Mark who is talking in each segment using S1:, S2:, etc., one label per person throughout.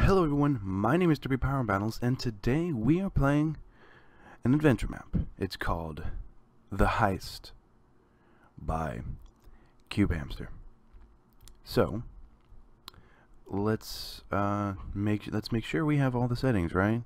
S1: Hello everyone, my name is W Power Battles, and today we are playing an adventure map. It's called The Heist by Cube Hamster. So let's make sure we have all the settings right.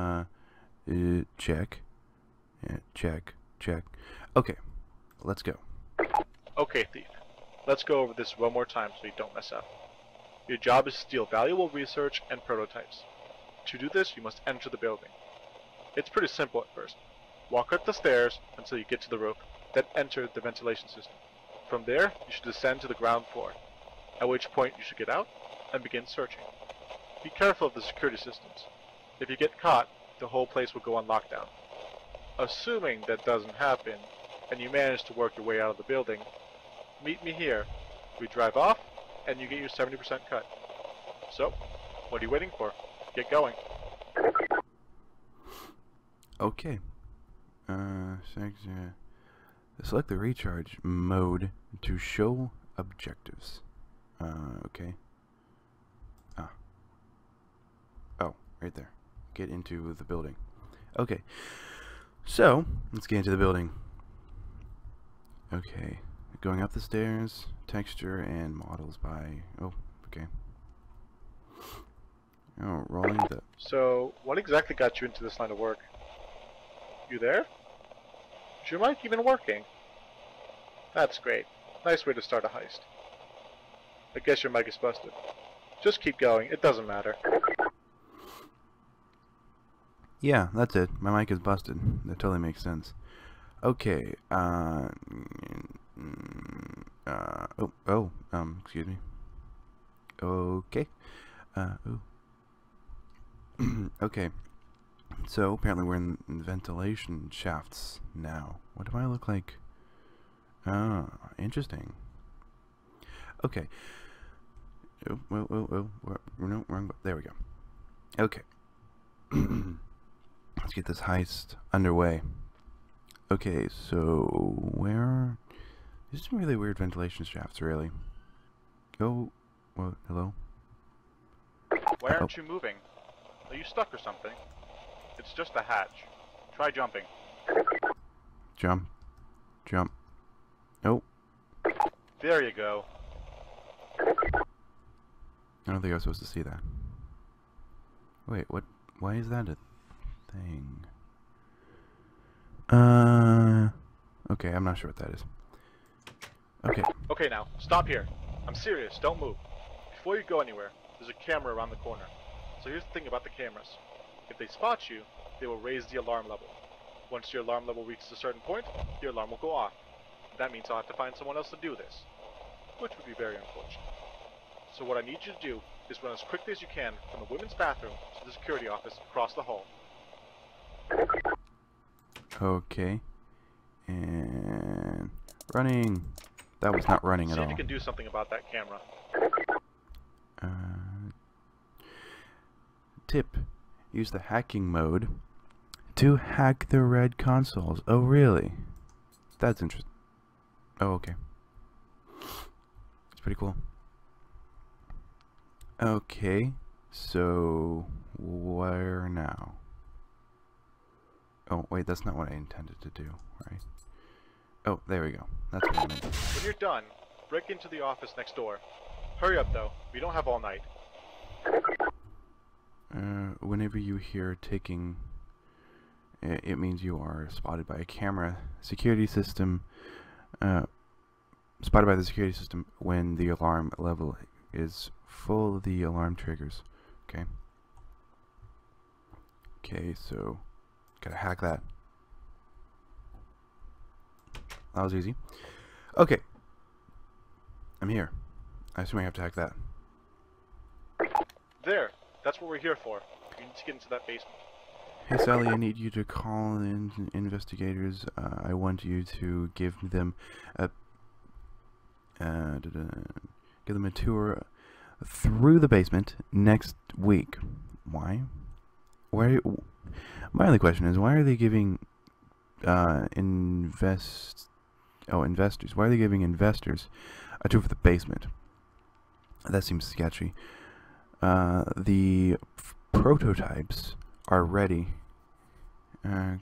S1: Check. Yeah, check. Okay, let's go.
S2: Okay, Thief. Let's go over this one more time so you don't mess up. Your job is to steal valuable research and prototypes. To do this, you must enter the building. It's pretty simple at first. Walk up the stairs until you get to the roof, then enter the ventilation system. From there, you should descend to the ground floor, at which point you should get out and begin searching. Be careful of the security systems. If you get caught, the whole place will go on lockdown. Assuming that doesn't happen, and you manage to work your way out of the building, meet me here. We drive off, and you get your 70% cut. So, what are you waiting for? Get going.
S1: Okay. Select the recharge mode to show objectives. Okay. Oh, right there. Get into the building. Okay. So, let's get into the building. Okay. Going up the stairs, texture and models by... Oh, okay. Oh, rolling the...
S2: So, what exactly got you into this line of work? You there? Is your mic even working? That's great. Nice way to start a heist. I guess your mic is busted. Just keep going, it doesn't matter.
S1: Yeah, that's it. My mic is busted. That totally makes sense. Okay, excuse me. Okay. Okay. So, apparently we're in ventilation shafts now. What do I look like? Oh, interesting. Okay. No, wrong. There we go. Okay. Let's get this heist underway. Okay, so where... There's some really weird ventilation shafts, really. Oh, well, hello?
S2: Why aren't you moving? Are you stuck or something? It's just a hatch. Try jumping.
S1: Jump. Oh.
S2: There you go.
S1: I don't think I was supposed to see that. Wait, what? Why is that a thing? Okay, I'm not sure what that is. Okay.
S2: Okay now, stop here. I'm serious, don't move. Before you go anywhere, there's a camera around the corner. So here's the thing about the cameras. If they spot you, they will raise the alarm level. Once your alarm level reaches a certain point, your alarm will go off. That means I'll have to find someone else to do this, which would be very unfortunate. So what I need you to do is run as quickly as you can from the women's bathroom to the security office across the hall.
S1: Okay. And... running! That was not running at all.
S2: See if you can do something about that camera.
S1: Tip. Use the hacking mode to hack the red consoles. Oh, really? That's interesting. Oh, okay. It's pretty cool. Okay. So, where now? Oh, wait, that's not what I intended to do, right? Oh, there we go. That's what I meant.
S2: When you're done, break into the office next door. Hurry up, though. We don't have all night.
S1: Whenever you hear ticking, it means you are spotted by a camera. Security system, spotted by the security system when the alarm level is full, the alarm triggers. Okay. Okay, so, gotta hack that. That was easy. Okay. I'm here. I assume I have to hack that.
S2: There. That's what we're here for. You need to get into that basement.
S1: Hey Sally, I need you to call in investigators. I want you to give them a tour through the basement next week. Why? My only question is, why are they giving investors? Why are they giving investors a tour for the basement? That seems sketchy. The prototypes are ready. Oh,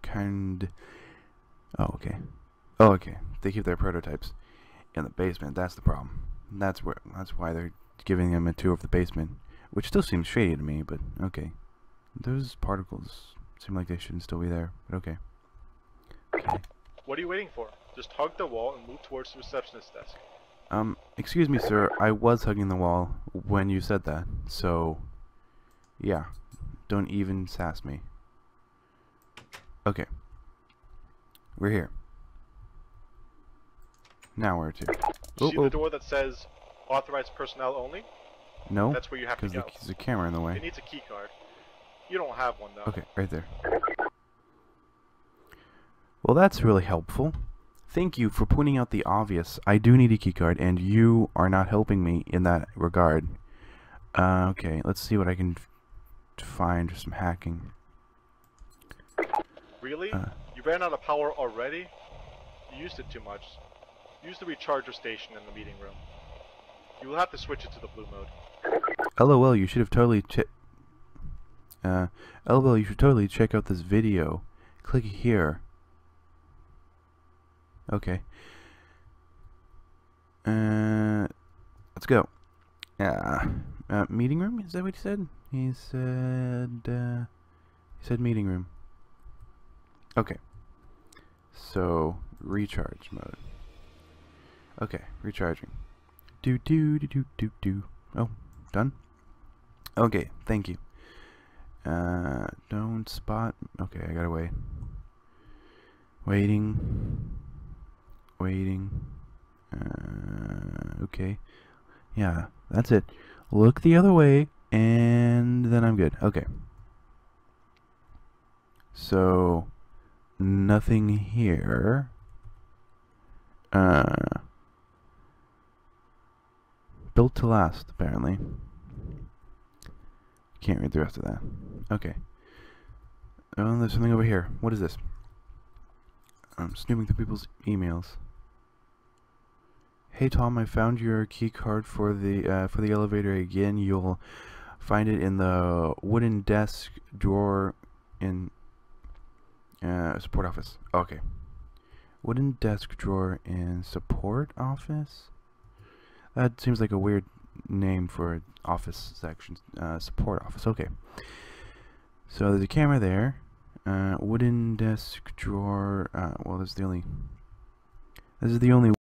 S1: okay. Oh, okay. They keep their prototypes in the basement. That's the problem. That's why they're giving them a tour of the basement, which still seems shady to me. But okay, those particles seem like they shouldn't still be there. But okay. Okay.
S2: What are you waiting for? Just hug the wall and move towards the receptionist desk.
S1: Excuse me, sir. I was hugging the wall when you said that. So, yeah. Don't even sass me. Okay. We're here. Now where to?
S2: See the door that says authorized personnel only?
S1: No.
S2: That's where you have to go.
S1: Because there's a camera in the way.
S2: It needs a key card. You don't have one though.
S1: Okay, right there. Well, that's really helpful. Thank you for pointing out the obvious. I do need a keycard, and you are not helping me in that regard. Okay, let's see what I can find for some hacking.
S2: Really? You ran out of power already? You used it too much. Use the recharger station in the meeting room. You will have to switch it to the blue mode.
S1: LOL, you should have totally LOL, you should totally check out this video. Click here. Okay. Let's go. Meeting room? Is that what he said? He said meeting room. Okay. So, recharge mode. Okay, recharging. Do. Oh, done? Okay, thank you. Don't spot. Okay, I gotta wait. Waiting. Okay. Yeah, that's it. Look the other way, and then I'm good. Okay. So, nothing here. Built to last, apparently. Can't read the rest of that. Okay. Oh, there's something over here. What is this? I'm snooping through people's emails. Hey Tom, I found your key card for the elevator again. You'll find it in the wooden desk drawer in support office. Okay. Wooden desk drawer in support office? That seems like a weird name for an office section. Support office. Okay. So there's a camera there. Wooden desk drawer. Well, this is the only